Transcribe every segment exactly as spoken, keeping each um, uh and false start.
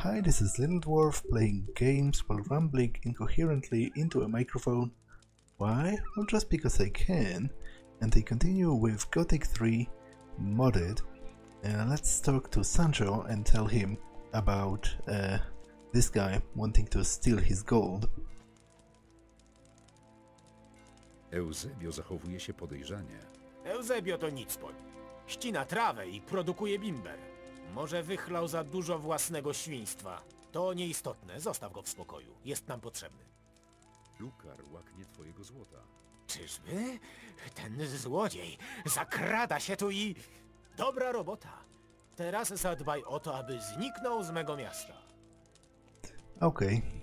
hi, this is Little Dwarf playing games while rambling incoherently into a microphone. Why? Well, just because I can. And they continue with Gothic three modded. Uh, let's talk to Sancho and tell him about uh, this guy wanting to steal his gold. Eusebio zachowuje się podejrzanie. Eusebio to nic po. Ścina trawę i produkuje bimber. Może wychlał za dużo własnego świństwa. To nieistotne, zostaw go w spokoju. Jest nam potrzebny. Lukar łaknie twojego złota. Czyżby? Ten złodziej zakrada się tu i... Dobra robota. Teraz zadbaj o to, aby zniknął z mego miasta. Okej. Okay.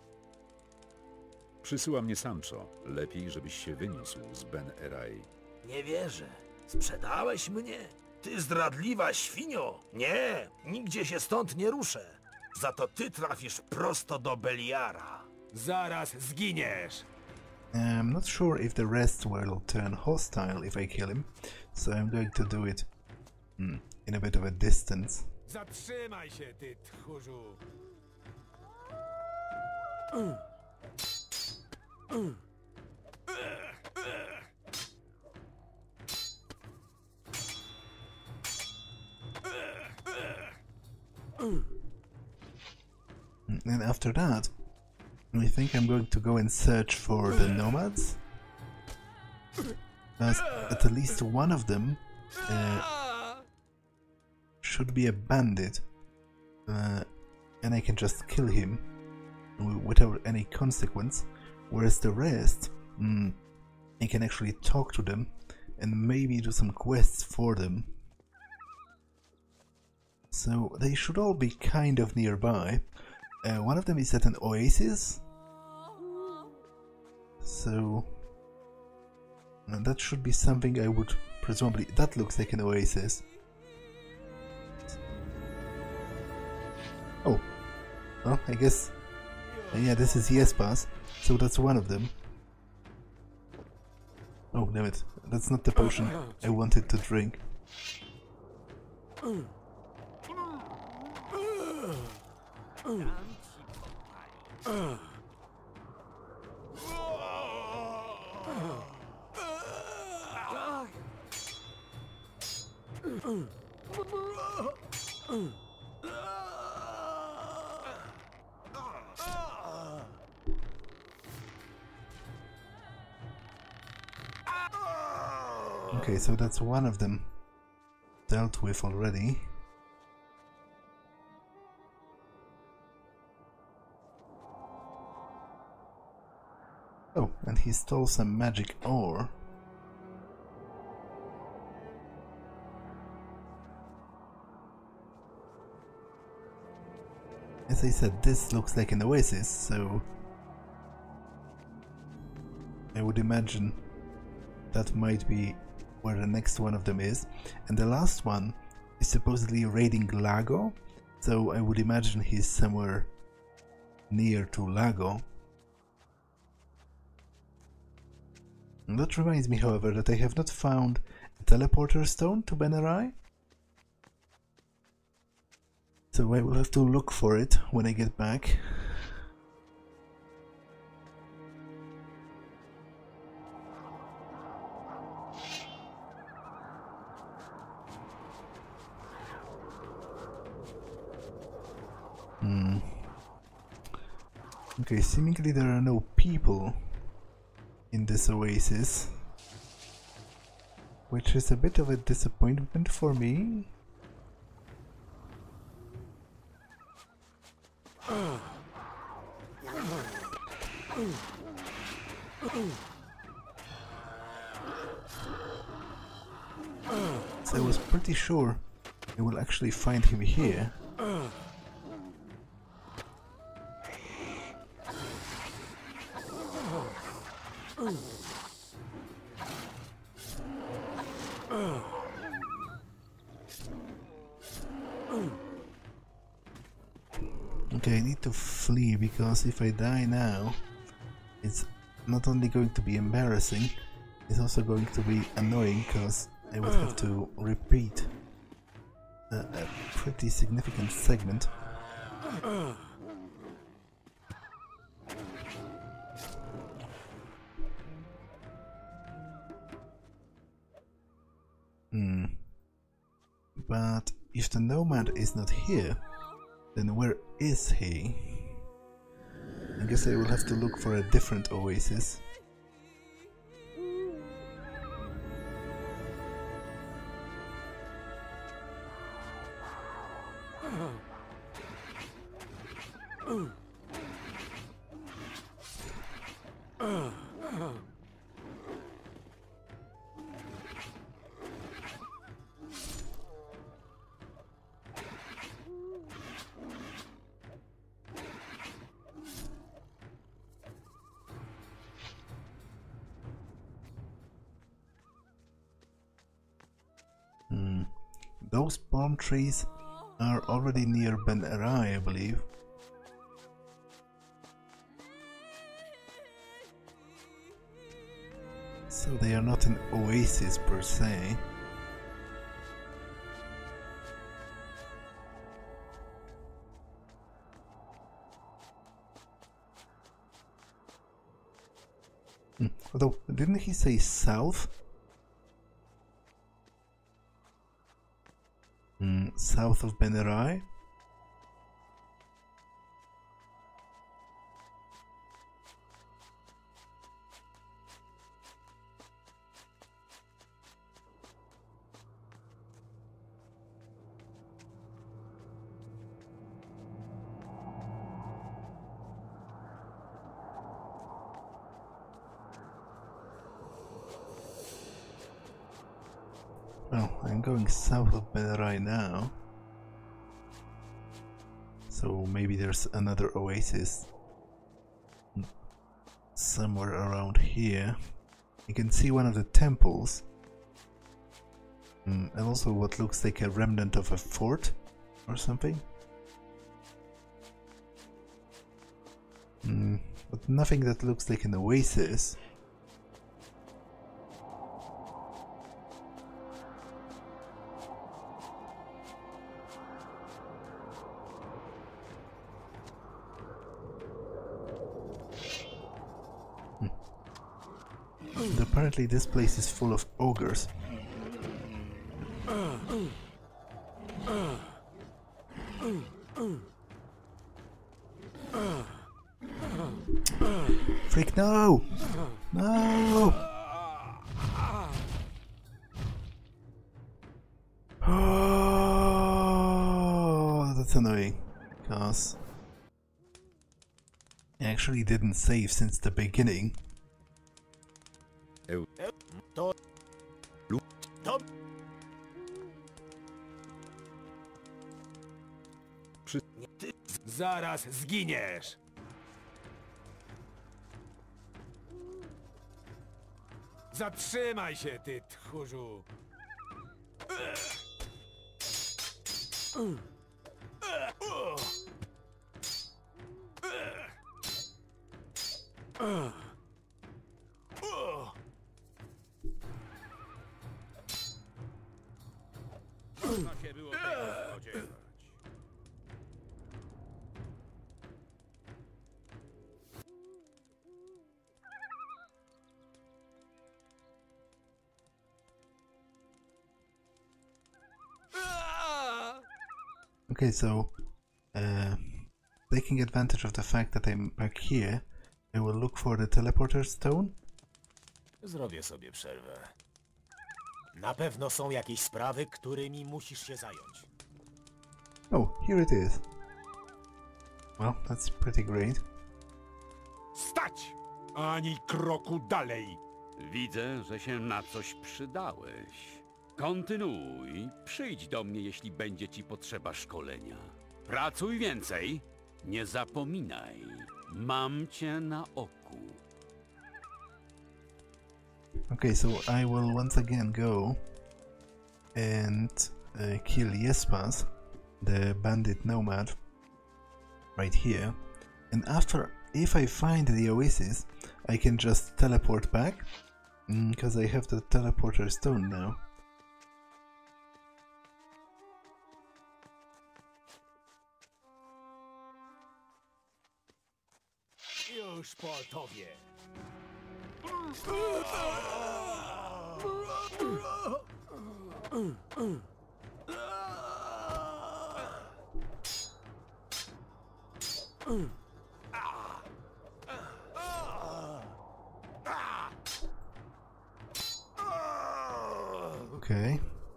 Przysyła mnie Sancho. Lepiej, żebyś się wyniósł z Ben Erai. Nie wierzę. Sprzedałeś mnie? Ty zdradliwa świnio! Nie, nigdzie się stąd nie ruszę. Za to ty trafisz prosto do Beliara. Zaraz zginiesz! I'm not sure if the rest will turn hostile if I kill him, so I'm going to do it hmm, in a bit of a distance. Zatrzymaj się, ty tchórzu! And after that, I think I'm going to go and search for the nomads. Because at least one of them uh, should be a bandit, uh, and I can just kill him without any consequence. Whereas the rest, mm, I can actually talk to them and maybe do some quests for them. So they should all be kind of nearby. Uh, one of them is at an oasis, so uh, that should be something I would presumably... That looks like an oasis. Oh, well, I guess... Uh, yeah, this is Yespas, so that's one of them. Oh, damn it, that's not the potion I wanted to drink. Okay, so that's one of them dealt with already. Oh, and he stole some magic ore. As I said, this looks like an oasis, so I would imagine that might be where the next one of them is. And the last one is supposedly raiding Lago, so I would imagine he's somewhere near to Lago. And that reminds me, however, that I have not found a teleporter stone to Ben Erai. So I will have to look for it when I get back. Hmm. Okay, seemingly there are no people in this oasis, which is a bit of a disappointment for me. So I was pretty sure I will actually find him here. Okay, I need to flee, because if I die now, it's not only going to be embarrassing, it's also going to be annoying, because I would have to repeat a, a pretty significant segment. Hmm. But if the nomad is not here, then where is he? I guess I will have to look for a different oasis. Hmm. Those palm trees are already near Ben Erai, I believe. So they are not an oasis per se. Hmm. Although, didn't he say south? Mm, south of Ben Erai? Well, I'm going south of Ben Erai now. So maybe there's another oasis somewhere around here. You can see one of the temples. Mm, and also what looks like a remnant of a fort or something. Mm, but nothing that looks like an oasis. Apparently this place is full of ogres. Freak, no! No! Oh, that's annoying, because I actually didn't save since the beginning. To... To... Ty zaraz zginiesz! Zatrzymaj się, ty tchórzu! Okay, so uh, taking advantage of the fact that I'm back here, I will look for the teleporter stone. Zrobię sobie przerwę. Na pewno są jakieś sprawy, którymi musisz się zająć. Oh, here it is. Well, that's pretty great. Stać! Ani kroku dalej! Widzę, że się na coś przydałeś. Kontynuuj. Przyjdź do mnie, jeśli będzie ci potrzeba szkolenia. Pracuj więcej. Nie zapominaj. Mam cię na oku. Okay, so I will once again go and uh, kill Jespas, the bandit nomad, right here. And after, if I find the oasis, I can just teleport back, because mm, I have the teleporter stone now. szportowie! Okay.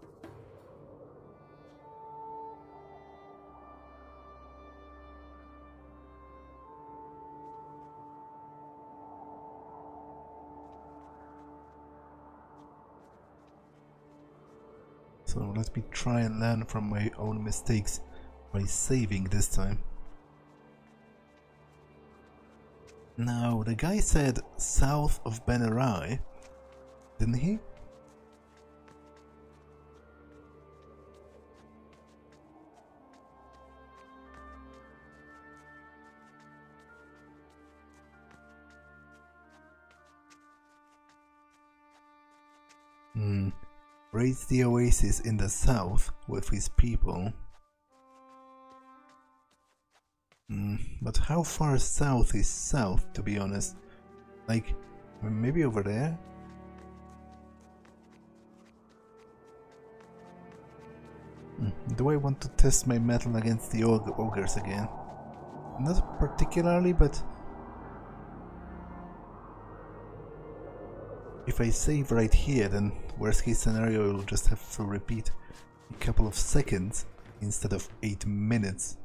So let me try and learn from my own mistakes by saving this time. Now, the guy said south of Ben Erai, didn't he? Hmm. Raids the oasis in the south with his people. Hmm. But how far south is south, to be honest? Like, maybe over there? Hmm. Do I want to test my metal against the og ogres again? Not particularly, but if I save right here, then worst case scenario, I'll just have to repeat a couple of seconds instead of eight minutes.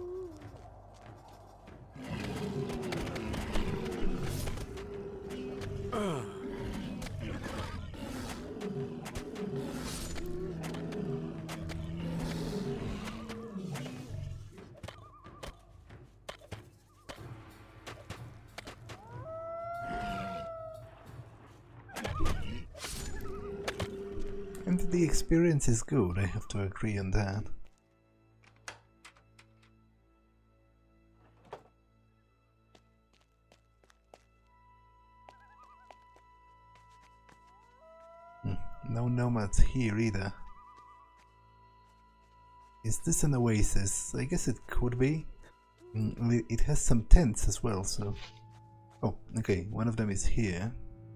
And the experience is good, I have to agree on that. Hmm. No nomads here either. Is this an oasis? I guess it could be. Mm, it has some tents as well, so... Oh, okay, one of them is here.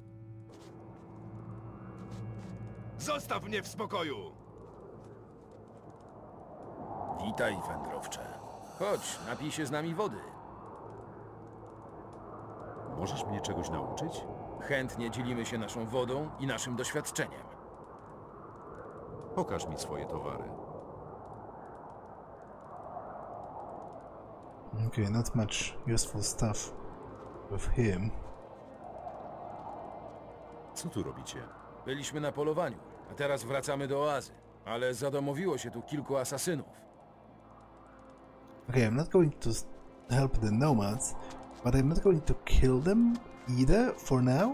Zostaw mnie w spokoju! Witaj, wędrowcze. Chodź, napij się z nami wody. Możesz mnie czegoś nauczyć? Chętnie dzielimy się naszą wodą i naszym doświadczeniem. Pokaż mi swoje towary. Okay, not much useful stuff with him. Co tu robicie? Byliśmy na polowaniu, a teraz wracamy do oazy. Ale zadomowiło się tu kilku asasynów. Okay, I'm not going to help the nomads, but I'm not going to kill them either for now.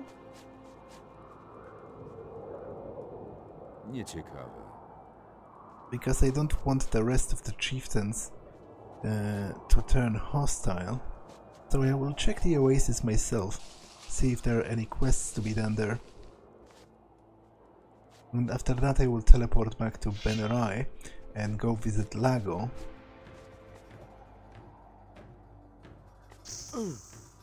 Nieciekawe. Because I don't want the rest of the chieftains uh, to turn hostile. So I will check the oasis myself, see if there are any quests to be done there. And after that I will teleport back to Ben Erai and go visit Lago. Mm.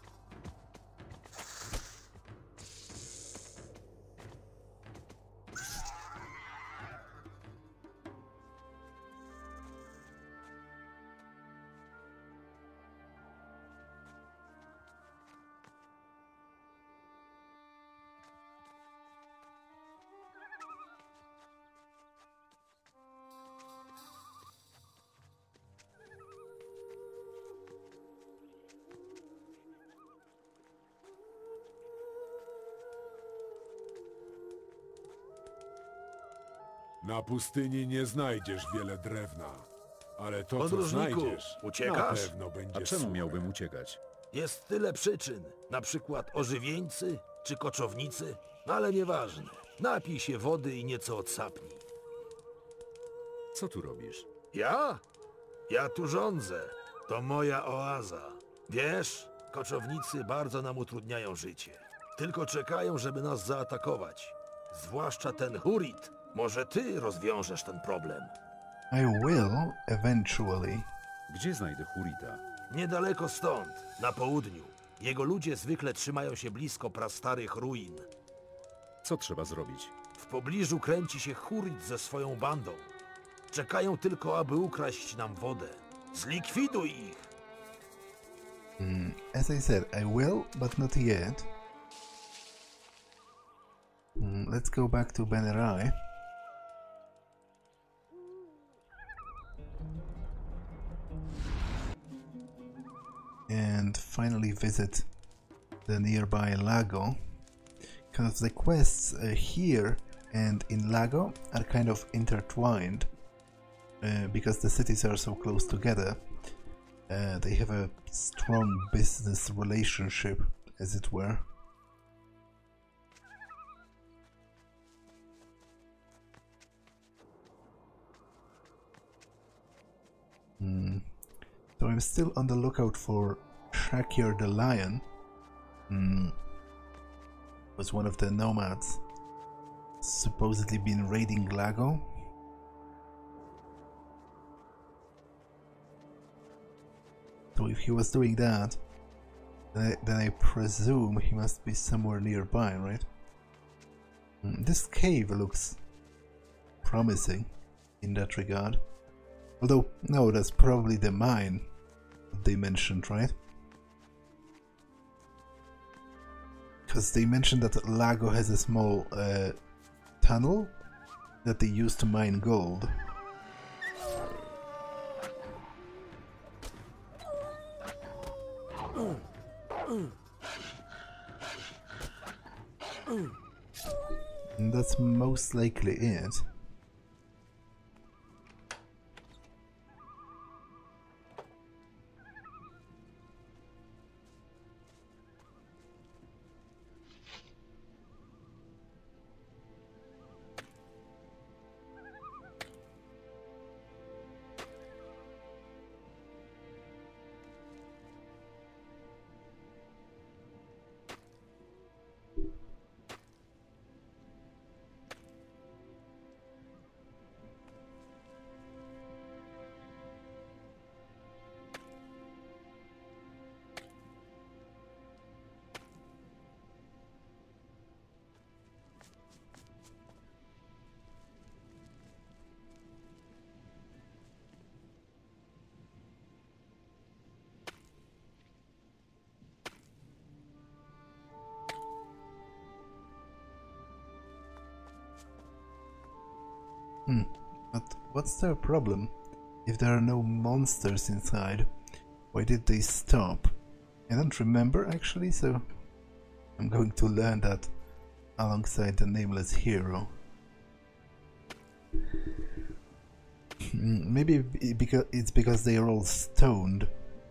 Na pustyni nie znajdziesz wiele drewna, ale to, co Podróżniku, znajdziesz, na uciekasz? pewno będzie A czemu służyć. miałbym uciekać? Jest tyle przyczyn, na przykład ożywieńcy czy koczownicy, ale nieważne. Napij się wody i nieco odsapnij. Co tu robisz? Ja? Ja tu rządzę. To moja oaza. Wiesz, koczownicy bardzo nam utrudniają życie. Tylko czekają, żeby nas zaatakować. Zwłaszcza ten Hurit. Może ty rozwiążesz ten problem. I will, eventually. Gdzie znajdę Hurita? Niedaleko stąd, na południu. Jego ludzie zwykle trzymają się blisko prastarych ruin. Co trzeba zrobić? W pobliżu kręci się Hurid ze swoją bandą. Czekają tylko, aby ukraść nam wodę. Zlikwiduj ich! Mm, as I said, I will, but not yet. Mm, let's go back to Ben Erai. And finally visit the nearby Lago, because the quests uh, here and in Lago are kind of intertwined, uh, because the cities are so close together. Uh, they have a strong business relationship, as it were. Hmm. So I'm still on the lookout for Shakyor the Lion. Hmm. Was one of the nomads supposedly been raiding Lago. So if he was doing that, then I, then I presume he must be somewhere nearby, right? Hmm. This cave looks promising in that regard. Although, no, that's probably the mine that they mentioned, right? Because they mentioned that Lago has a small uh, tunnel that they use to mine gold. And that's most likely it. Hmm, but what's their problem? If there are no monsters inside, why did they stop? I don't remember actually, so I'm going to learn that alongside the nameless hero. Maybe because it's because they are all stoned.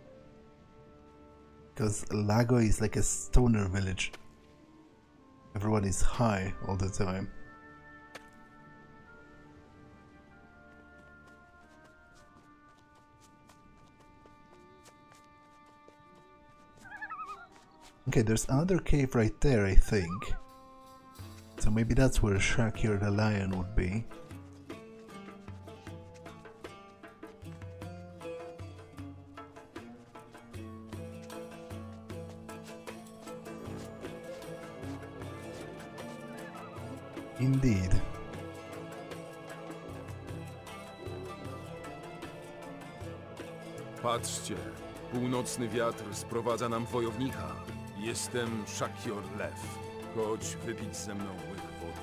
Because Lago is like a stoner village. Everyone is high all the time. Okay, there's another cave right there, I think. So maybe that's where Shakyor the Lion would be. Indeed. Patrzcie, północny wiatr sprowadza nam wojownika. Jestem Shakyor Lew. Chodź wypić ze mną łyk wody.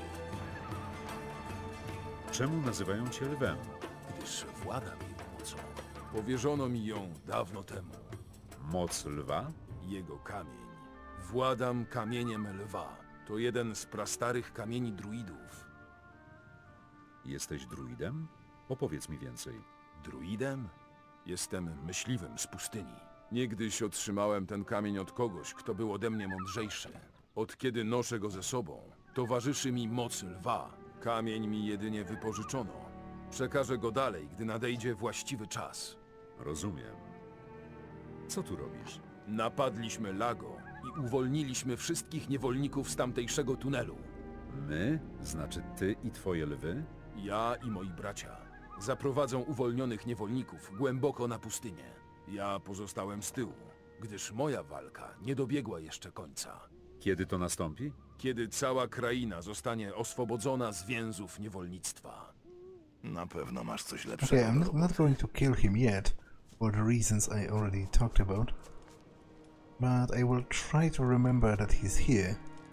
Czemu nazywają cię lwem? Gdyż władam jego mocą. Powierzono mi ją dawno temu. Moc lwa? Jego kamień. Władam kamieniem lwa. To jeden z prastarych kamieni druidów. Jesteś druidem? Opowiedz mi więcej. Druidem? Jestem myśliwym z pustyni. Niegdyś otrzymałem ten kamień od kogoś, kto był ode mnie mądrzejszy. Od kiedy noszę go ze sobą, towarzyszy mi moc lwa. Kamień mi jedynie wypożyczono. Przekażę go dalej, gdy nadejdzie właściwy czas. Rozumiem. Co tu robisz? Napadliśmy Lago i uwolniliśmy wszystkich niewolników z tamtejszego tunelu. My? Znaczy ty i twoje lwy? Ja i moi bracia zaprowadzą uwolnionych niewolników głęboko na pustynię. Ja pozostałem z tyłu. gdyż moja walka nie dobiegła jeszcze końca. Kiedy to nastąpi? Kiedy cała kraina zostanie oswobodzona z więzów niewolnictwa. Na pewno masz coś lepszego. Okay, I'm not, not going to kill him yet, for the reasons I already talked about. But I will try to remember that he's here.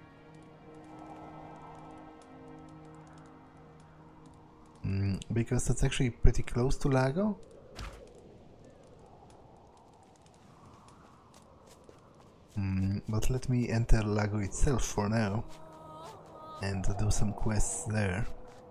Mm, because that's actually pretty close to Lago. Mm, but let me enter Lago itself for now and do some quests there.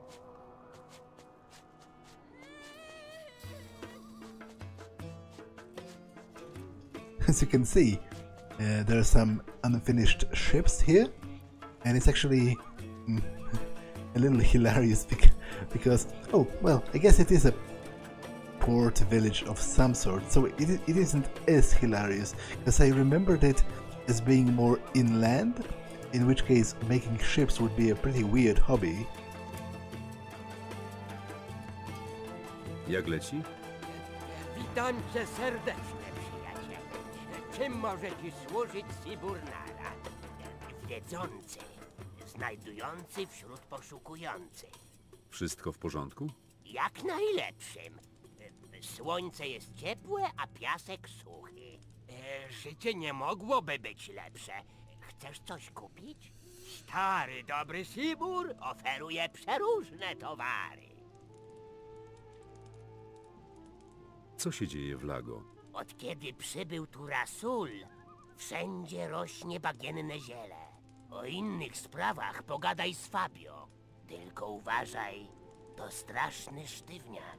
As you can see, uh, there are some unfinished ships here, and it's actually mm, a little hilarious bec because, oh, well, I guess it is a port village of some sort, so it, it isn't as hilarious, because I remembered it as being more inland, in which case making ships would be a pretty weird hobby. Jak leci? Witam cię serdecznie, przyjacielu. Czym może ci służyć Sibur Narad? Wiedzący, znajdujący wśród poszukujących. Wszystko w porządku? Jak najlepszym. Słońce jest ciepłe, a piasek suchy. E, życie nie mogłoby być lepsze. Chcesz coś kupić? Stary, dobry Sibur oferuje przeróżne towary. Co się dzieje w Lago? Od kiedy przybył tu Raoul, wszędzie rośnie bagienne ziele. O innych sprawach pogadaj z Fabio. Tylko uważaj, to straszny sztywniak.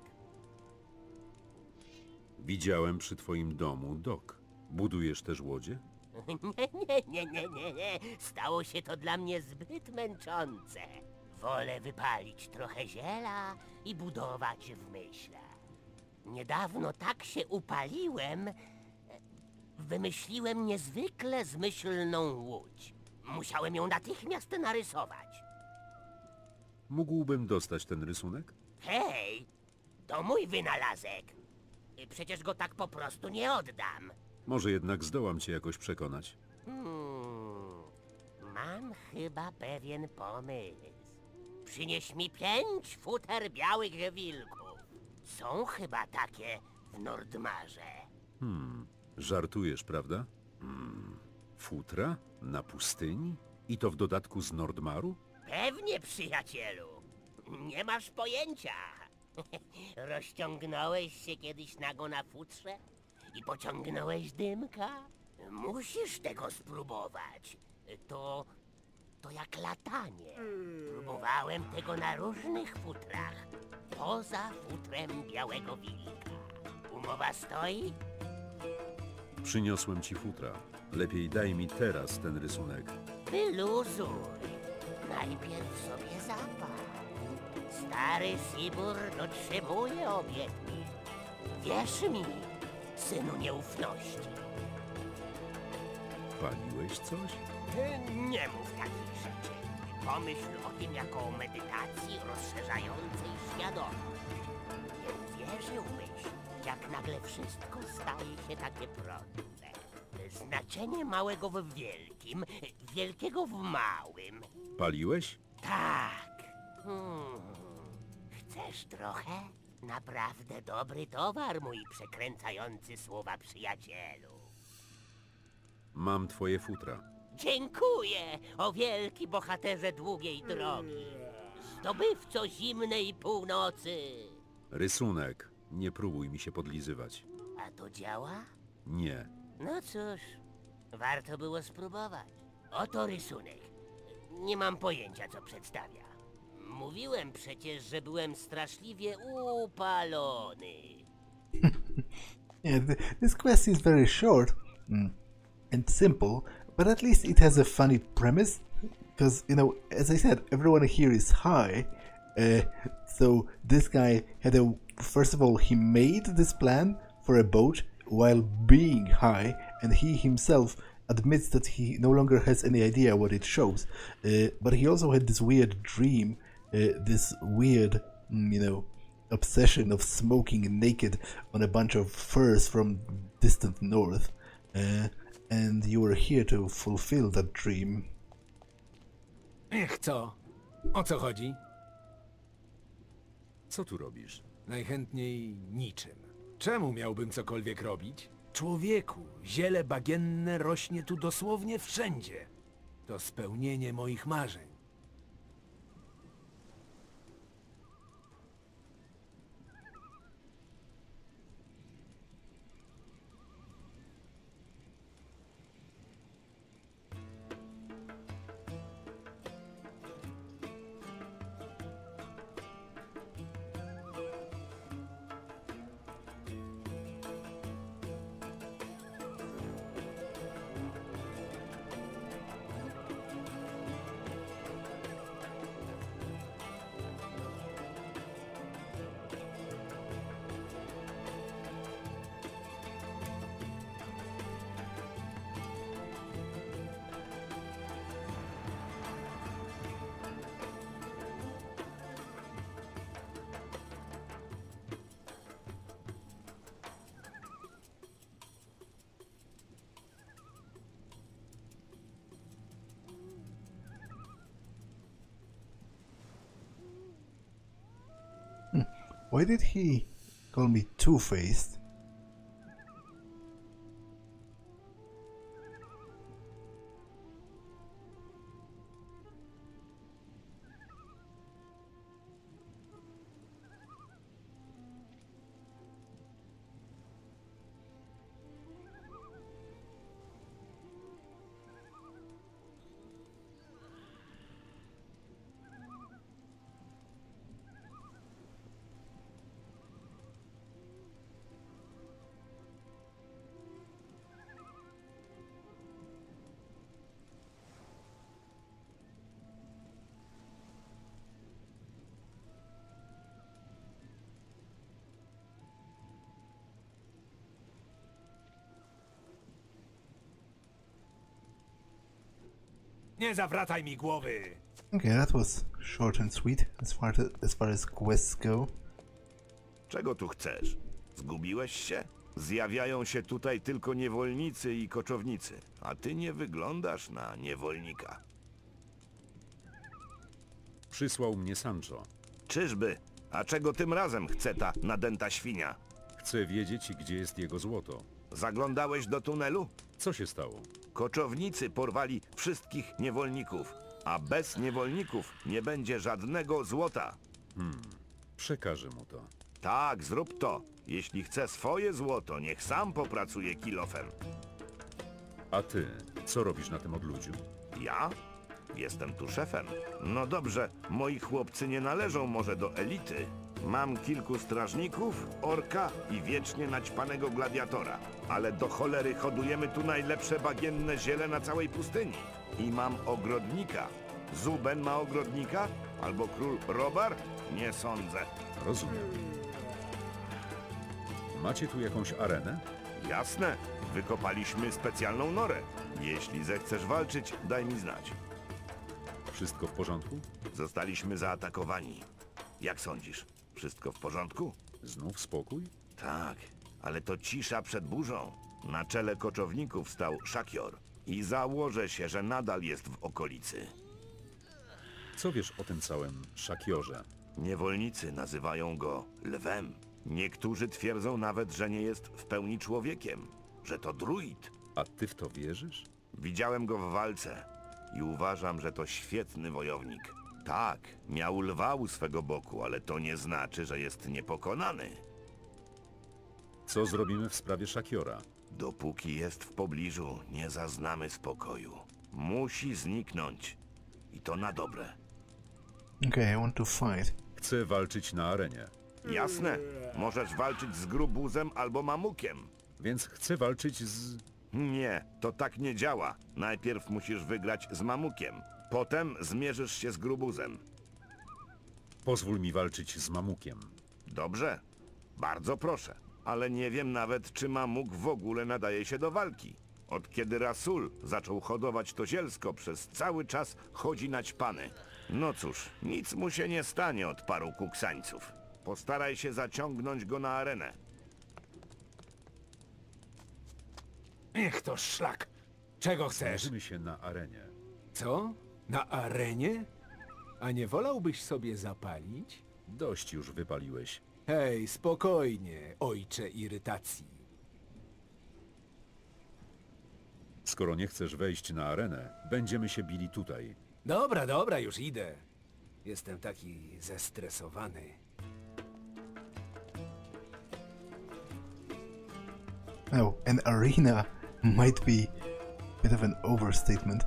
Widziałem przy twoim domu dok. Budujesz też łodzie? Nie, nie, nie, nie, nie, nie. Stało się to dla mnie zbyt męczące. Wolę wypalić trochę ziela i budować w myśle. Niedawno tak się upaliłem, wymyśliłem niezwykle zmyślną łódź. Musiałem ją natychmiast narysować. Mógłbym dostać ten rysunek? Hej, to mój wynalazek. Przecież go tak po prostu nie oddam. Może jednak zdołam cię jakoś przekonać. Hmm, mam chyba pewien pomysł. Przynieś mi pięć futer białych wilków. Są chyba takie w Nordmarze. Hmm, żartujesz, prawda? Hmm, futra? Na pustyni? I to w dodatku z Nordmaru? Pewnie, przyjacielu. Nie masz pojęcia. Rozciągnąłeś się kiedyś nago na futrze i pociągnąłeś dymka? Musisz tego spróbować. To... to jak latanie. Próbowałem tego na różnych futrach. Poza futrem białego wilka. Umowa stoi? Przyniosłem ci futra. Lepiej daj mi teraz ten rysunek. Wyluzuj. Najpierw sobie zapal. Stary Sibur dotrzymuje obietnic. Wierz mi, synu nieufności. Paliłeś coś? Nie mów takich rzeczy. Pomyśl o tym jako o medytacji rozszerzającej świadomość. Nie uwierzyłbyś, jak nagle wszystko staje się takie proste. Znaczenie małego w wielkim, wielkiego w małym. Paliłeś? Tak. Hmm. Chcesz trochę? Naprawdę dobry towar, mój przekręcający słowa przyjacielu. Mam twoje futra. Dziękuję, o wielki bohaterze długiej drogi. Zdobywco zimnej północy. Rysunek. Nie próbuj mi się podlizywać. A to działa? Nie. No cóż, warto było spróbować. Oto rysunek. Nie mam pojęcia, co przedstawia. Mówiłem przecież, że byłem straszliwie upalony. Yeah, th this quest is very short mm, and simple, but at least it has a funny premise. Because, you know, as I said, everyone here is high. Uh, so this guy had a... First of all, he made this plan for a boat while being high, and he himself admits that he no longer has any idea what it shows. Uh, but he also had this weird dream, uh, this weird, you know, obsession of smoking naked on a bunch of furs from distant north. Uh, and you were here to fulfill that dream. Ech, co? O co chodzi? Co tu robisz? Najchętniej niczym. Czemu miałbym cokolwiek robić? Człowieku, ziele bagienne rośnie tu dosłownie wszędzie. To spełnienie moich marzeń. Why did he call me two-faced? Nie zawracaj mi głowy! Okay, that was short and sweet as far, to, as far as quests go. Czego tu chcesz? Zgubiłeś się? Zjawiają się tutaj tylko niewolnicy i koczownicy, a ty nie wyglądasz na niewolnika. Przysłał mnie Sancho. Czyżby? A czego tym razem chce ta nadęta świnia? Chcę wiedzieć, gdzie jest jego złoto. Zaglądałeś do tunelu? Co się stało? Koczownicy porwali wszystkich niewolników, a bez niewolników nie będzie żadnego złota. Hmm, przekażę mu to. Tak, zrób to. Jeśli chce swoje złoto, niech sam popracuje kilofem. A ty, co robisz na tym odludziu? Ja? Jestem tu szefem. No dobrze, moi chłopcy nie należą może do elity. Mam kilku strażników, orka i wiecznie naćpanego gladiatora. Ale do cholery hodujemy tu najlepsze bagienne ziele na całej pustyni. I mam ogrodnika. Zuben ma ogrodnika? Albo król Robar? Nie sądzę. Rozumiem. Macie tu jakąś arenę? Jasne. Wykopaliśmy specjalną norę. Jeśli zechcesz walczyć, daj mi znać. Wszystko w porządku? Zostaliśmy zaatakowani. Jak sądzisz? Wszystko w porządku? Znów spokój? Tak, ale to cisza przed burzą. Na czele koczowników stał Shakyor i założę się, że nadal jest w okolicy. Co wiesz o tym całym Shakiorze? Niewolnicy nazywają go lwem. Niektórzy twierdzą nawet, że nie jest w pełni człowiekiem, że to druid. A ty w to wierzysz? Widziałem go w walce i uważam, że to świetny wojownik. Tak, miał lwa u swego boku, ale to nie znaczy, że jest niepokonany. Co zrobimy w sprawie Shakiora? Dopóki jest w pobliżu, nie zaznamy spokoju. Musi zniknąć. I to na dobre. Okay, I want to fight. Chcę walczyć na arenie. Jasne. Możesz walczyć z grubuzem albo mamukiem. Więc chcę walczyć z... Nie, to tak nie działa. Najpierw musisz wygrać z mamukiem. Potem zmierzysz się z grubuzem. Pozwól mi walczyć z Mamukiem. Dobrze. Bardzo proszę. Ale nie wiem nawet, czy Mamuk w ogóle nadaje się do walki. Od kiedy Raoul zaczął hodować to zielsko, przez cały czas chodzi naćpany. No cóż, nic mu się nie stanie od paru kuksańców. Postaraj się zaciągnąć go na arenę. Niech to szlak. Czego chcesz? Zmierzymy się na arenie. Co? Na arenie? A nie wolałbyś sobie zapalić? Dość już wypaliłeś. Hej, spokojnie, ojcze irytacji. Skoro nie chcesz wejść na arenę, będziemy się bili tutaj. Dobra, dobra, już idę. Jestem taki zestresowany. Oh, an arena might be a bit of an overstatement,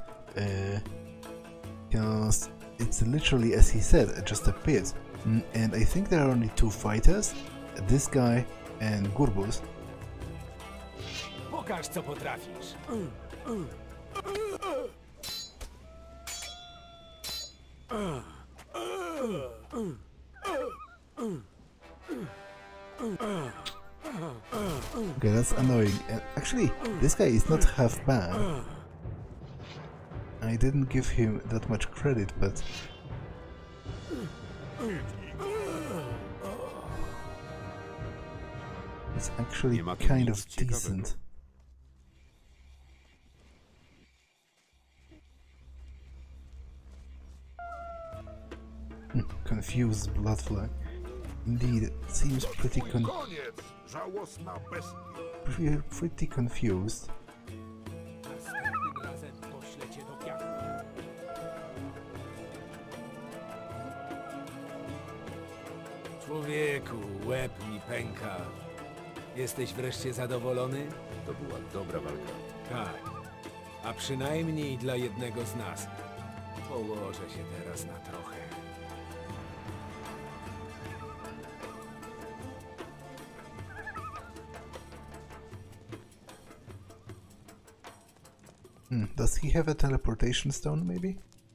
because uh, it's literally, as he said, just a pit. Mm, and I think there are only two fighters, this guy and Gurbus. Pokaż, co potrafisz. Okay, that's annoying. And actually, this guy is not half bad. I didn't give him that much credit, but... it's actually kind of decent. Confused bloodfly. Indeed, it seems pretty con pretty, pretty confused. Człowieku, łeb mi pęka. Jesteś wreszcie zadowolony? To była dobra walka. Tak. A przynajmniej dla jednego z nas. Położę się teraz na trochę. Hmm, does he have a teleportation stone, maybe?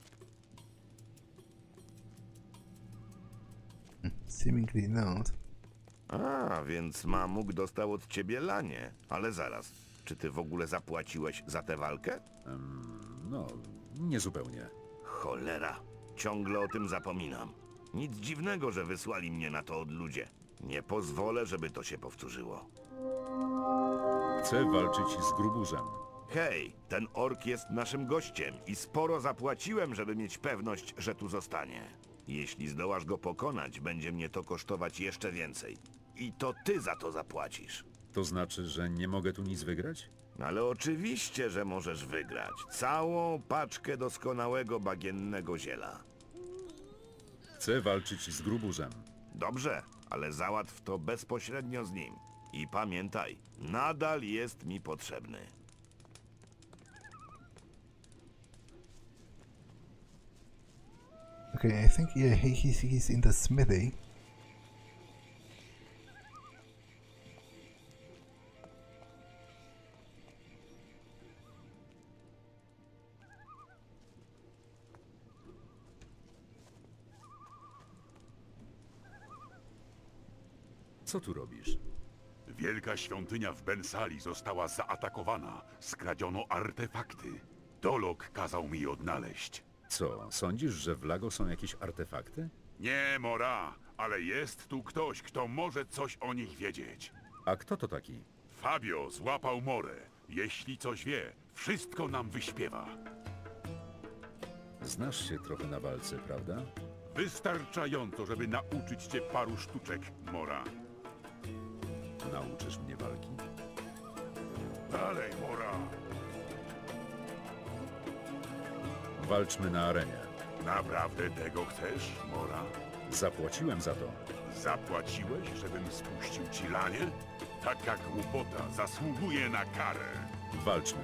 Hmm, seemingly not. A, więc Mamuk dostał od ciebie lanie. Ale zaraz, czy ty w ogóle zapłaciłeś za tę walkę? Um, no, niezupełnie. Cholera, ciągle o tym zapominam. Nic dziwnego, że wysłali mnie na to od ludzie. Nie pozwolę, żeby to się powtórzyło. Chcę walczyć z grubuzem. Hej, ten ork jest naszym gościem i sporo zapłaciłem, żeby mieć pewność, że tu zostanie. Jeśli zdołasz go pokonać, będzie mnie to kosztować jeszcze więcej. I to ty za to zapłacisz. To znaczy, że nie mogę tu nic wygrać? Ale oczywiście, że możesz wygrać. Całą paczkę doskonałego bagiennego ziela. Chcę walczyć z grubuzem. Dobrze, ale załatw to bezpośrednio z nim. I pamiętaj, nadal jest mi potrzebny. Okay, I think, yeah, he, he's, he's in the smithy. Co tu robisz? Wielka świątynia w Bensali została zaatakowana. Skradziono artefakty. Dolok kazał mi je odnaleźć. Co, sądzisz, że w Lago są jakieś artefakty? Nie, Mora, ale jest tu ktoś, kto może coś o nich wiedzieć. A kto to taki? Fabio złapał Morę. Jeśli coś wie, wszystko nam wyśpiewa. Znasz się trochę na walce, prawda? Wystarczająco, żeby nauczyć cię paru sztuczek, Mora. Nauczysz mnie walki? Dalej, Mora. Walczmy na arenie. Naprawdę tego chcesz, Mora? Zapłaciłem za to. Zapłaciłeś, żebym spuścił ci lanie? Taka głupota zasługuje na karę. Walczmy.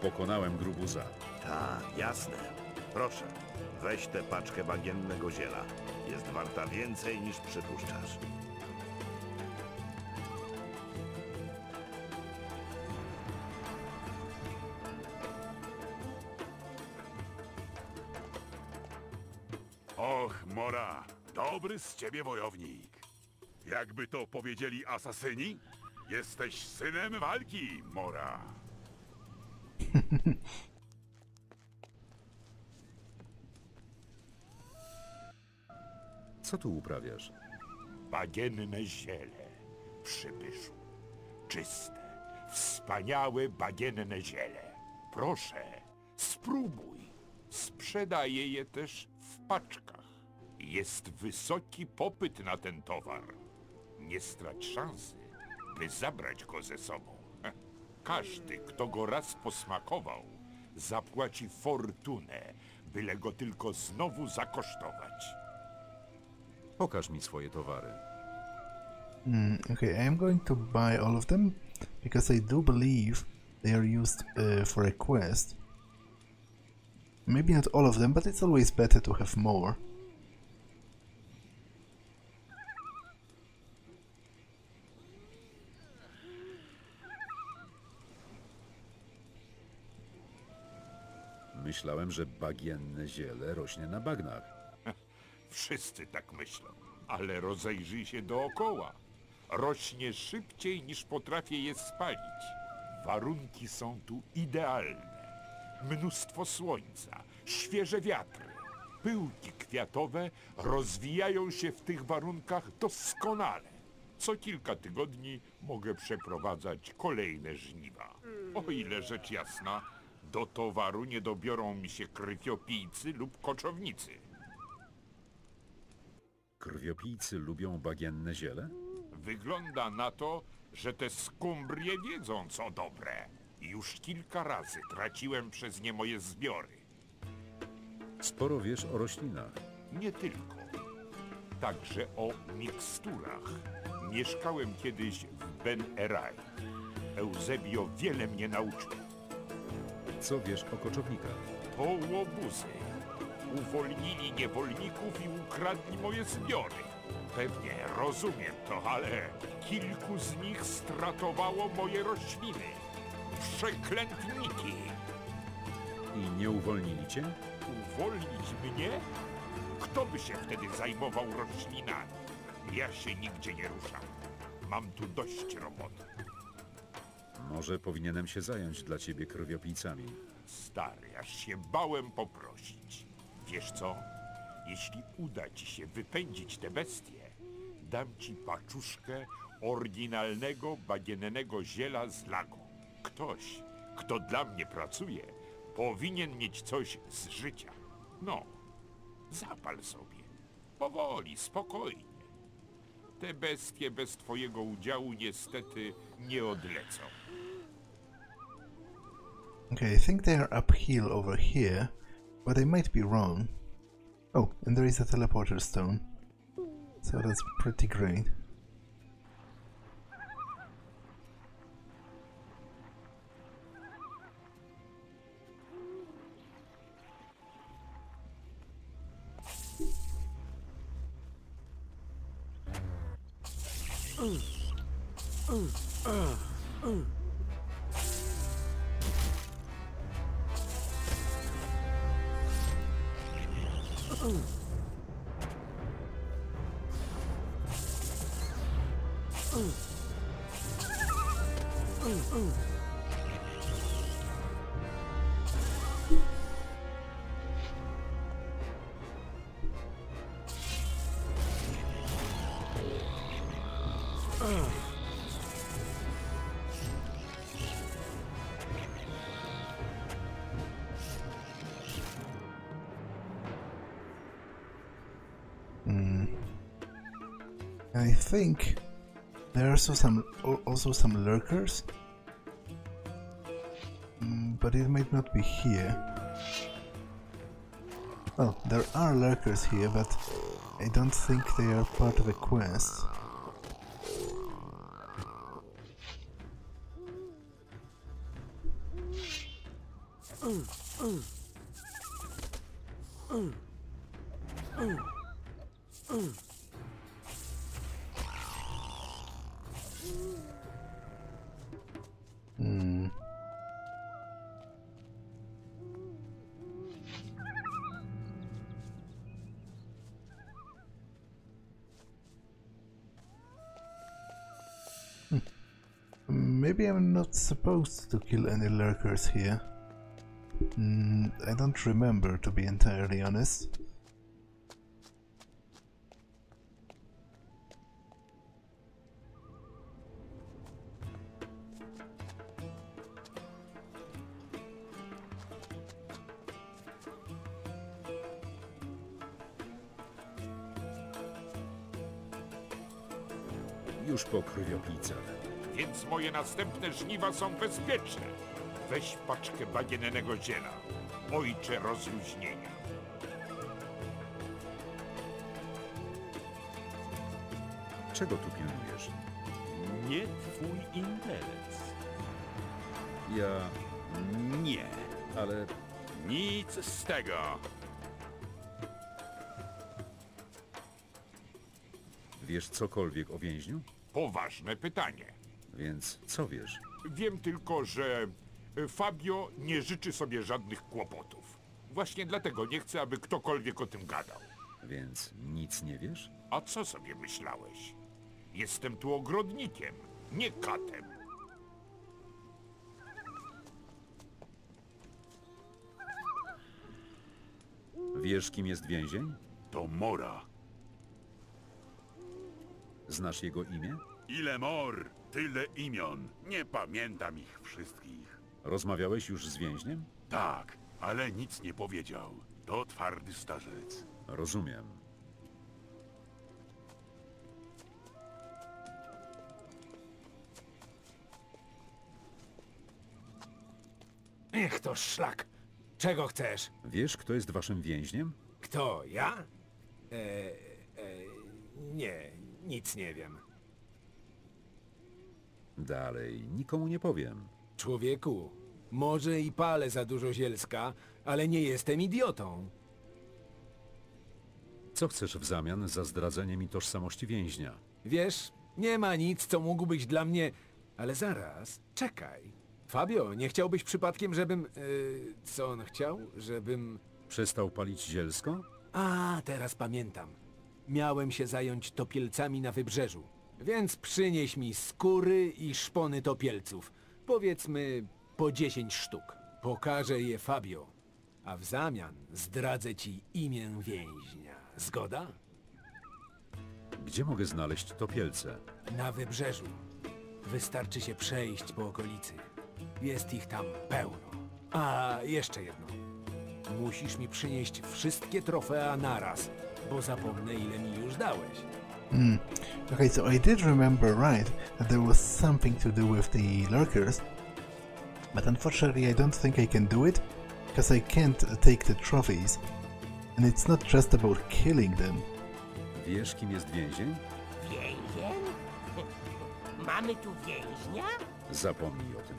pokonałem grubuza. Tak, jasne. Proszę, weź tę paczkę bagiennego ziela. Jest warta więcej niż przypuszczasz. Och, Mora, dobry z ciebie wojownik. Jakby to powiedzieli asasyni, jesteś synem walki, Mora. Co tu uprawiasz? Bagienne ziele, przybyszu. Czyste, wspaniałe bagienne ziele. Proszę, spróbuj. Sprzedaję je też w paczkach. Jest wysoki popyt na ten towar. Nie strać szansy, by zabrać go ze sobą. Każdy, kto go raz posmakował, zapłaci fortunę, byle go tylko znowu zakosztować. Pokaż mi swoje towary. Mm, okay, I am going to buy all of them because I do believe they are used uh, for a quest. Maybe not all of them, but it's always better to have more. Myślałem, że bagienne ziele rośnie na bagnach. Wszyscy tak myślą, ale rozejrzyj się dookoła. Rośnie szybciej niż potrafię je spalić. Warunki są tu idealne. Mnóstwo słońca, świeże wiatry. Pyłki kwiatowe rozwijają się w tych warunkach doskonale. Co kilka tygodni mogę przeprowadzać kolejne żniwa. O ile rzecz jasna, do towaru nie dobiorą mi się krwiopijcy lub koczownicy. Krwiopijcy lubią bagienne ziele? Wygląda na to, że te skumbrie wiedzą, co dobre. Już kilka razy traciłem przez nie moje zbiory. Sporo wiesz o roślinach. Nie tylko. Także o miksturach. Mieszkałem kiedyś w Ben Erai. Eusebio wiele mnie nauczył. Co wiesz o koczownikach? To łobuzy. Uwolnili niewolników i ukradli moje zbiory. Pewnie rozumiem to, ale kilku z nich stratowało moje rośliny. Przeklętniki! I nie uwolnili cię? Uwolnić mnie? Kto by się wtedy zajmował roślinami? Ja się nigdzie nie ruszam. Mam tu dość roboty. Może powinienem się zająć dla ciebie krwiopijcami. Stary, aż się bałem poprosić. Wiesz co? Jeśli uda ci się wypędzić te bestie, dam ci paczuszkę oryginalnego bagiennego ziela z Lago. Ktoś, kto dla mnie pracuje, powinien mieć coś z życia. No, zapal sobie. Powoli, spokojnie. Te bestie bez twojego udziału niestety nie odlecą. Okay, I think they are uphill over here, but I might be wrong. Oh, and there is a teleporter stone. So that's pretty great. I think there are also some also some lurkers, mm, but it might not be here. Well, there are lurkers here, but I don't think they are part of a quest. Hmm. Maybe I'm not supposed to kill any lurkers here. Mm, I don't remember, to be entirely honest. Już po krwiopijcach. Więc moje następne żniwa są bezpieczne. Weź paczkę bagiennego ziela. Ojcze rozluźnienia. Czego tu pilnujesz? Nie twój interes. Ja... Nie. ale... Nic z tego. Wiesz cokolwiek o więźniu? Poważne pytanie. Więc co wiesz? Wiem tylko, że Fabio nie życzy sobie żadnych kłopotów. Właśnie dlatego nie chcę, aby ktokolwiek o tym gadał. Więc nic nie wiesz? A co sobie myślałeś? Jestem tu ogrodnikiem, nie katem. Wiesz, kim jest więzień? To Mora. Znasz jego imię? Ile mor, tyle imion. Nie pamiętam ich wszystkich. Rozmawiałeś już z więźniem? Tak, ale nic nie powiedział. To twardy starzec. Rozumiem. Niech to szlak. Czego chcesz? Wiesz, kto jest waszym więźniem? Kto, ja? E, e, nie, nic nie wiem. Dalej, nikomu nie powiem. Człowieku, może i palę za dużo zielska, ale nie jestem idiotą. Co chcesz w zamian za zdradzenie mi tożsamości więźnia? Wiesz, nie ma nic, co mógłbyś dla mnie... Ale zaraz, czekaj. Fabio, nie chciałbyś przypadkiem, żebym... Yy, co on chciał? Żebym... Przestał palić zielsko? A, teraz pamiętam. Miałem się zająć topielcami na wybrzeżu. Więc przynieś mi skóry i szpony topielców. Powiedzmy po dziesięć sztuk. Pokażę je Fabio. A w zamian zdradzę ci imię więźnia. Zgoda? Gdzie mogę znaleźć topielce? Na wybrzeżu. Wystarczy się przejść po okolicy. Jest ich tam pełno. A, jeszcze jedno. Musisz mi przynieść wszystkie trofea naraz, bo zapomnę, ile mi już dałeś. Hmm. Okay, so I did remember, right, that there was something to do with the lurkers, but unfortunately I don't think I can do it, because I can't take the trophies, and it's not just about killing them. Wiesz, kim jest więzień? Więzień? Mamy tu więźnia? Zapomnij o tym.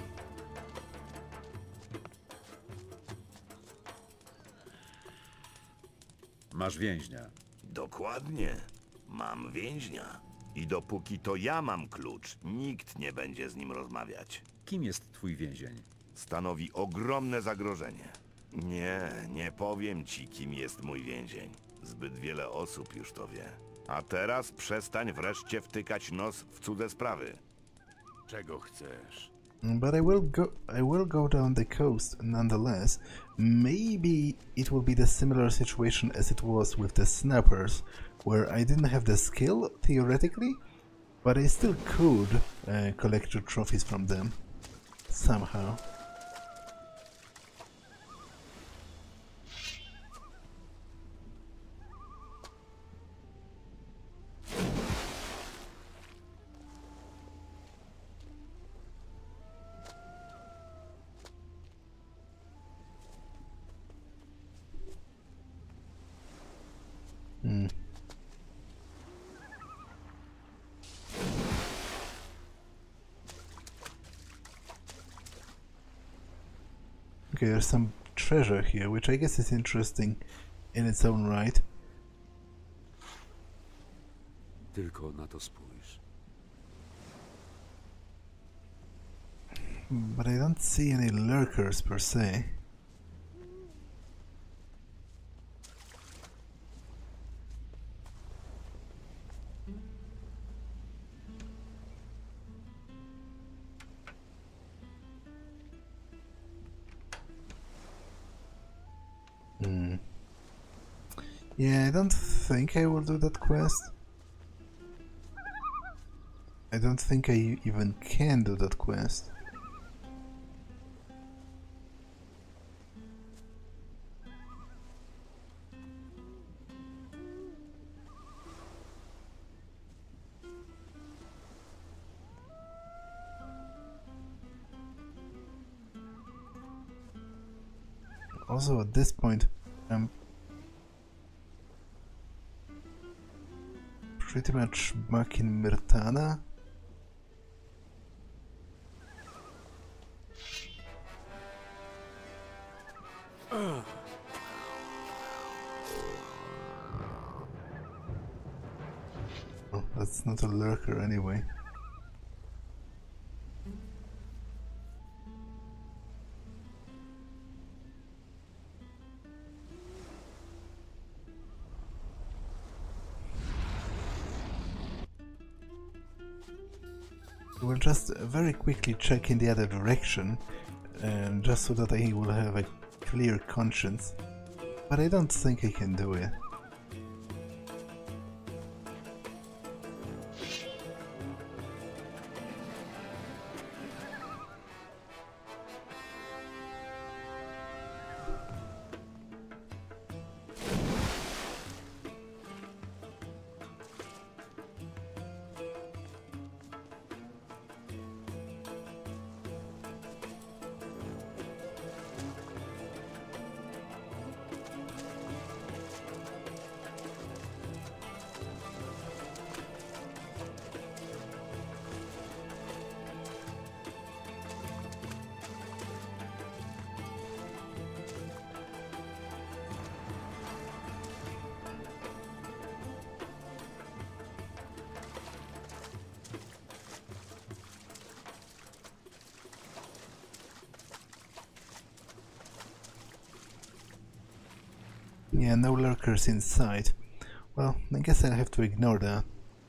Masz więźnia. Dokładnie. Mam więźnia. I dopóki to ja mam klucz, nikt nie będzie z nim rozmawiać. Kim jest twój więzień? Stanowi ogromne zagrożenie. Nie, nie powiem ci, kim jest mój więzień. Zbyt wiele osób już to wie. A teraz przestań wreszcie wtykać nos w cudze sprawy. Czego chcesz? But I will go I will go down the coast nonetheless. Maybe it will be the similar situation as it was with the snappers, where I didn't have the skill, theoretically, but I still could uh, collect the trophies from them somehow. Hmm. Okay, there's some treasure here, which I guess is interesting in its own right. Tylko na to spójrz. But I don't see any lurkers per se. Hmm. Yeah, I don't think I will do that quest. I don't think I even can do that quest. Also, at this point, I'm pretty much back in Myrtana. Oh, that's not a lurker anyway. We'll just very quickly check in the other direction, and just so that I will have a clear conscience. But I don't think I can do it. Yeah, no lurkers inside. Well, I guess I'll have to ignore that.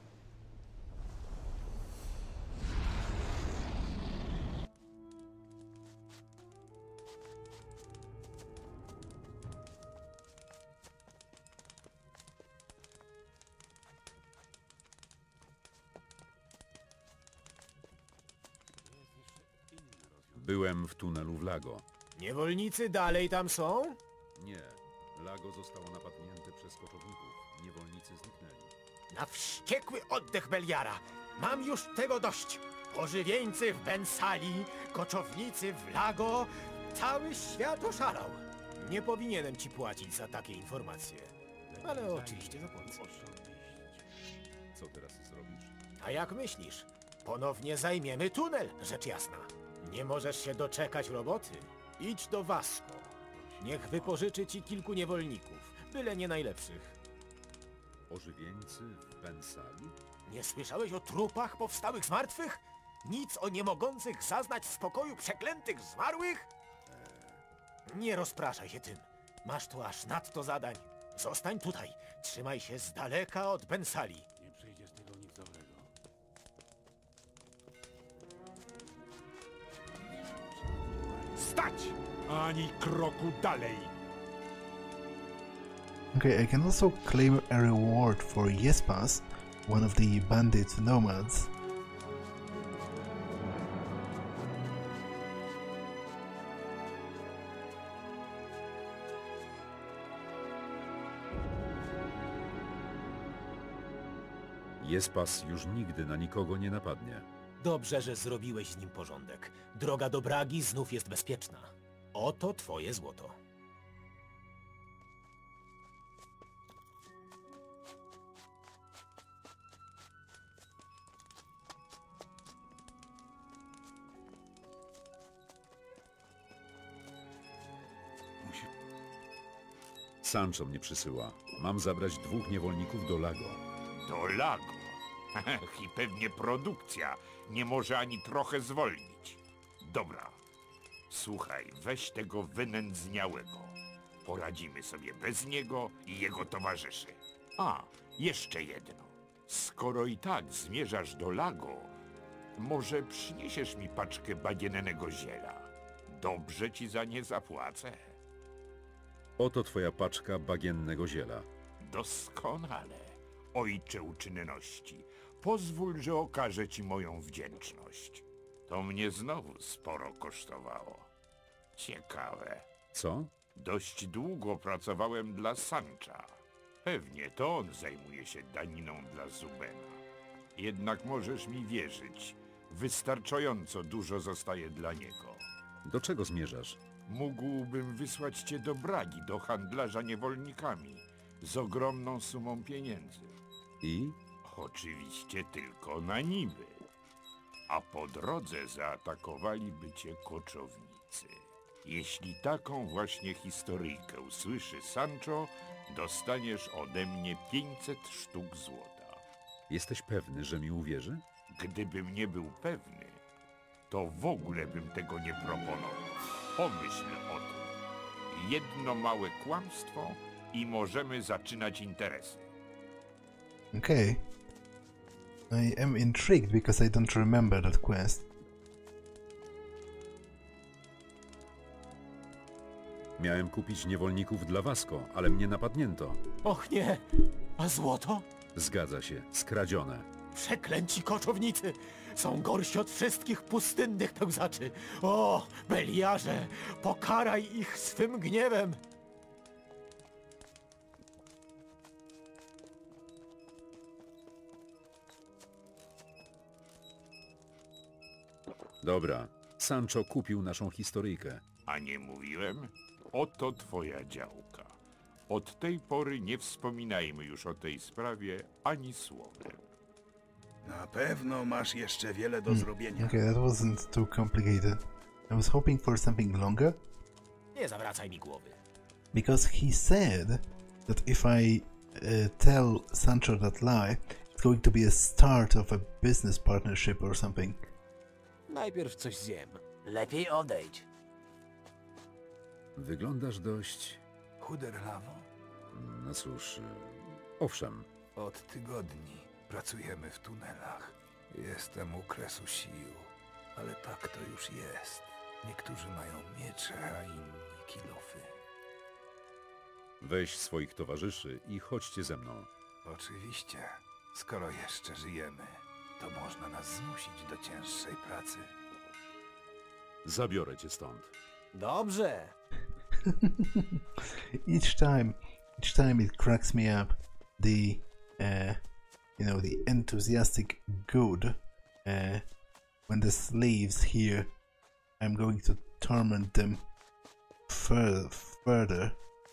Byłem w tunelu w Lago. Niewolnicy dalej tam są? Nie. Lago zostało napadnięte przez koczowników. Niewolnicy zniknęli. Na wściekły oddech Beliara! Mam już tego dość! Pożywieńcy w Bensali, koczownicy w Lago, cały świat oszalał. Nie powinienem ci płacić za takie informacje. Ale oczywiście zapłacę. Co teraz zrobisz? A jak myślisz? Ponownie zajmiemy tunel, rzecz jasna. Nie możesz się doczekać roboty? Idź do Vasco. Niech wypożyczy ci kilku niewolników, byle nie najlepszych. Ożywieńcy w Bensali? Nie słyszałeś o trupach powstałych z martwych? Nic o nie mogących zaznać spokoju przeklętych zmarłych? Nie rozpraszaj się tym. Masz tu aż nadto zadań. Zostań tutaj. Trzymaj się z daleka od Bensali. Nie przyjdzie z tego nic dobrego. Stać! Ani kroku dalej! Okay, I can also claim a reward for Yespas, one of the bandit nomads. Jespas już nigdy na nikogo nie napadnie. Dobrze, że zrobiłeś z nim porządek. Droga do Bragi znów jest bezpieczna. Oto twoje złoto. Sancho mnie przysyła. Mam zabrać dwóch niewolników do Lago. Do Lago. I pewnie produkcja nie może ani trochę zwolnić. Dobra. Słuchaj, weź tego wynędzniałego. Poradzimy sobie bez niego i jego towarzyszy. A, jeszcze jedno. Skoro i tak zmierzasz do Lago, może przyniesiesz mi paczkę bagiennego ziela. Dobrze ci za nie zapłacę. Oto twoja paczka bagiennego ziela. Doskonale. Ojcze uczynności, pozwól, że okażę ci moją wdzięczność. To mnie znowu sporo kosztowało. Ciekawe. Co? Dość długo pracowałem dla Sancha. Pewnie to on zajmuje się daniną dla Zubena. Jednak możesz mi wierzyć, wystarczająco dużo zostaje dla niego. Do czego zmierzasz? Mógłbym wysłać cię do Bragi, do handlarza niewolnikami, z ogromną sumą pieniędzy. I? Oczywiście tylko na niby. A po drodze zaatakowaliby cię koczownicy. Jeśli taką właśnie historyjkę usłyszy Sancho, dostaniesz ode mnie pięćset sztuk złota. Jesteś pewny, że mi uwierzy? Gdybym nie był pewny, to w ogóle bym tego nie proponował. Pomyśl o tym. Jedno małe kłamstwo i możemy zaczynać interesy. Okay. I am intrigued because I don't remember that quest. Miałem kupić niewolników dla Vasco, ale mnie napadnięto. Och nie! A złoto? Zgadza się, skradzione. Przeklęci koczownicy! Są gorsi od wszystkich pustynnych pełzaczy! O, Beliarze! Pokaraj ich swym gniewem! Dobra, Sancho kupił naszą historyjkę. A nie mówiłem? Oto twoja działka. Od tej pory nie wspominajmy już o tej sprawie ani słowem. Na pewno masz jeszcze wiele do zrobienia. Okay, that wasn't too complicated. I was hoping for something longer. Nie zawracaj mi głowy. Because he said that if I uh, tell Sancho that lie, it's going to be a start of a business partnership or something. Najpierw coś zjem. Lepiej odejdź. Wyglądasz dość... Chuderlawo? No cóż... Owszem. Od tygodni pracujemy w tunelach. Jestem u kresu sił, ale tak to już jest. Niektórzy mają miecze, a inni kilofy. Weź swoich towarzyszy i chodźcie ze mną. Oczywiście. Skoro jeszcze żyjemy, to można nas zmusić do cięższej pracy. Zabiorę cię stąd. Dobrze. each time, each time it cracks me up. The, uh, you know, the enthusiastic good. Uh, when the slaves hear I'm going to torment them further, further.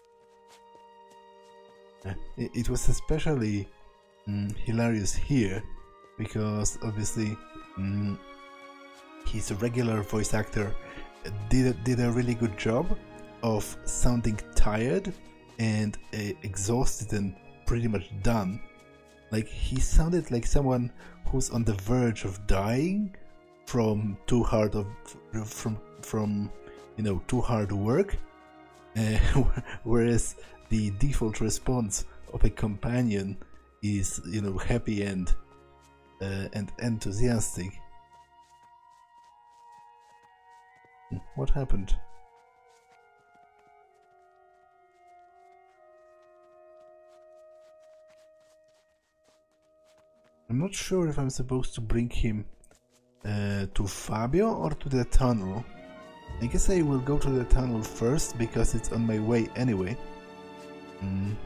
Uh, it, it was especially um, hilarious here because obviously um, his regular voice actor did a, did a really good job of sounding tired and uh, exhausted and pretty much done. Like he sounded like someone who's on the verge of dying from too hard of from from you know too hard work, uh, whereas the default response of a companion is you know happy and uh, and enthusiastic. What happened? I'm not sure if I'm supposed to bring him uh, to Fabio or to the tunnel. I guess I will go to the tunnel first because it's on my way anyway. Mm.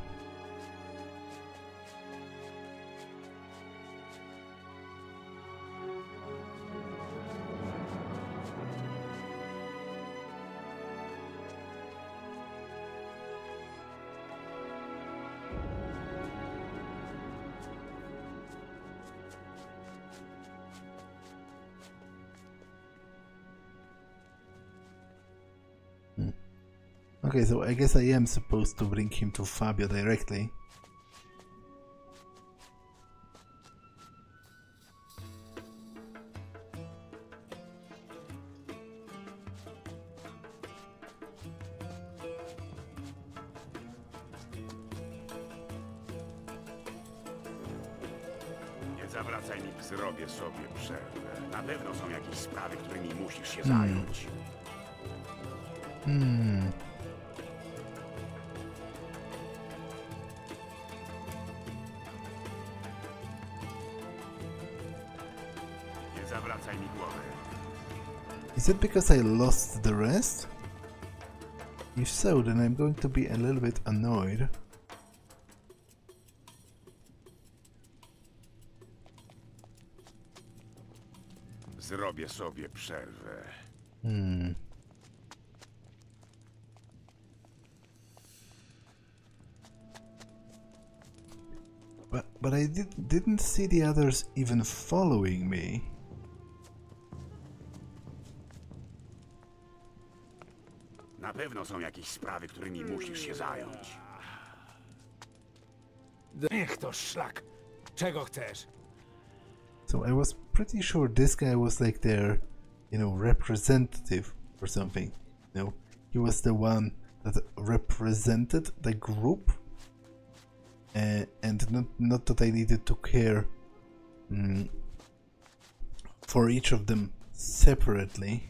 Okay, so I guess I am supposed to bring him to Fabio directly. Nie zawracaj mi, zrobię sobie przerwę. Na pewno są jakieś sprawy, którymi musisz się zająć. Hmm. Nie zawracaj mi głowy. Is it because I lost the rest? If so, then I'm going to be a little bit annoyed. Zrobię sobie przerwę. Hmm. But but I did didn't see the others even following me. Na pewno są jakieś sprawy, którymi musisz się zająć. Niech to szlak. Czego chcesz? So I was pretty sure this guy was like their, you know, representative or something. You know, he was the one that represented the group, uh, and not not that I needed to care um, for each of them separately.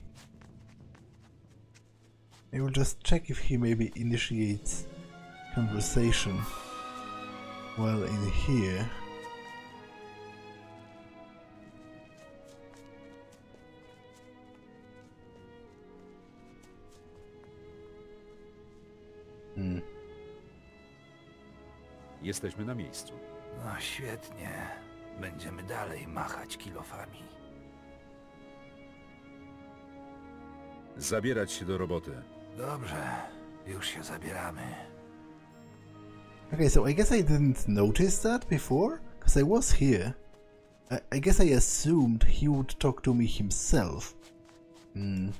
I will just check if he maybe initiates conversation while in here. Hmm. Jesteśmy na miejscu. No świetnie. Będziemy dalej machać kilofami. Zabierać się do roboty. Dobrze, już się zabieramy. Okay, so I guess I didn't notice that before, because I was here. I, I guess I assumed he would talk to me himself. Hmm.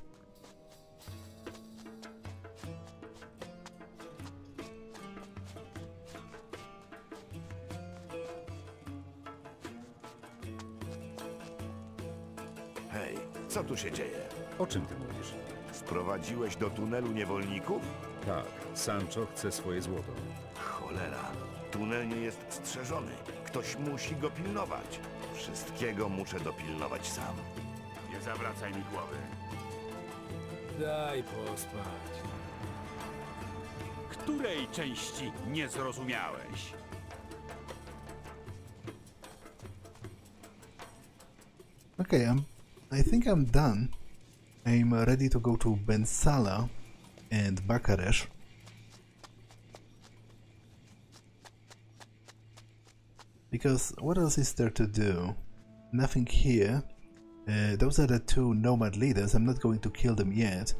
Hej, co tu się dzieje? O czym ty mówisz? Wprowadziłeś do tunelu niewolników? Tak, Sancho chce swoje złoto. Cholera, tunel nie jest strzeżony. Ktoś musi go pilnować. Wszystkiego muszę dopilnować sam. Nie zawracaj mi głowy. Daj pospać. Której części nie zrozumiałeś? Okay, I'm, I think I'm done. I'm ready to go to Bensala and Bucharest. Because what else is there to do? Nothing here. Uh, those are the two nomad leaders. I'm not going to kill them yet.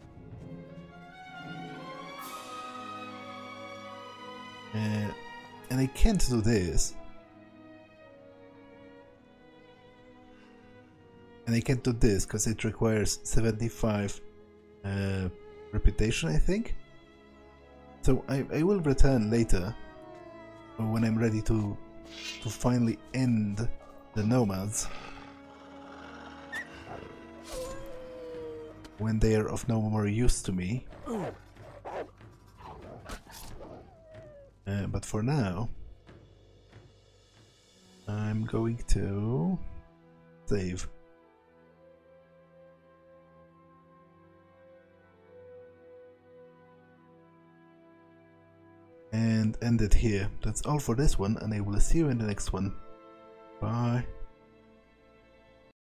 Uh, and I can't do this. And I can't do this because it requires seventy-five uh, reputation, I think. So I, I will return later when I'm ready to to finally end the nomads, when they are of no more use to me. Uh, but for now, I'm going to save. And end it here. That's all for this one, and I will see you in the next one. Bye.